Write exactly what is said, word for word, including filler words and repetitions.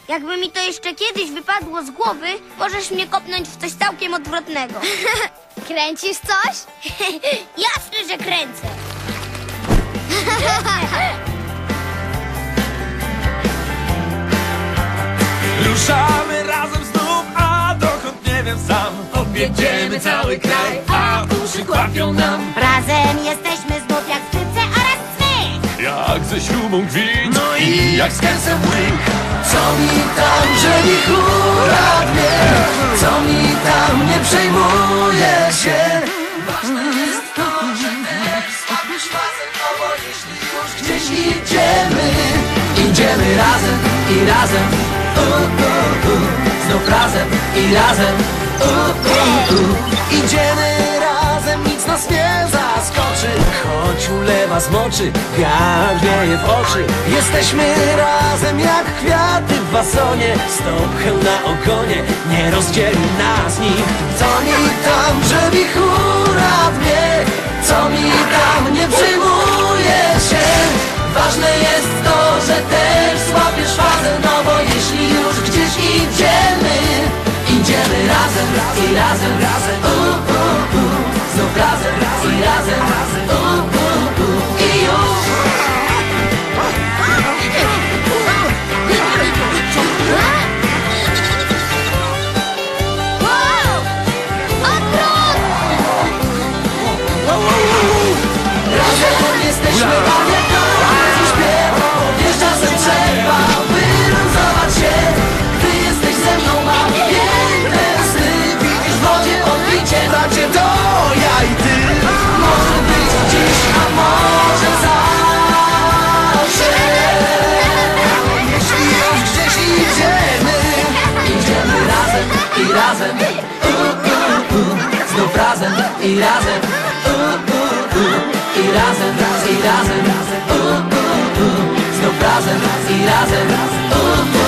Jakby mi to jeszcze kiedyś wypadło z głowy, możesz mnie kopnąć w coś całkiem odwrotnego. Kręcisz coś? Jasne, że kręcę. Ruszamy razem znów, a dokąd nie wiem sam. Objedziemy cały kraj, a uszy kłapią nam. Razem jesteśmy znów jak w szczypce oraz smyk. Jak ze śrubą gwint, no i jak z kęsem łyk. Co mi tam, że mi hura dnie? Co mi tam, nie przejmuję się. Ważne jest to, że też słabisz razem. No bo jeśli już gdzieś idziemy, idziemy razem i razem. U, u, u. Znów razem i razem. U, u, u. Idziemy razem, nic nas nie zaskoczy. Choć ulewa zmoczy, wiatr wieje w oczy. Jesteśmy razem jak kwiaty w wasonie. Stopchę na ogonie, nie rozdzieli nas nikt. Co mi tam, że wichura dnie? Co mi tam, nie przejmuję się. Ważne jest to, że też złapiesz fazę. No bo jeśli już gdzieś idziemy, idziemy razem i razem, razem. U, u, u. Znów razem i razem. U, u, u. I już. Razem jesteśmy tam jak nocy śpiew. Wiesz, czasem trzeba wyluzować się. Ty jesteś ze mną, mam piękne sny. Widzisz w wodzie odbicie, bracie, to ja i ty. Może być dziś, a może zawsze. Jeśli już gdzieś idziemy, idziemy razem i razem. U, u, u. Znów razem i razem. U, u, u. I razem, i razem. U, u, u. Znów razem i razem. U, u.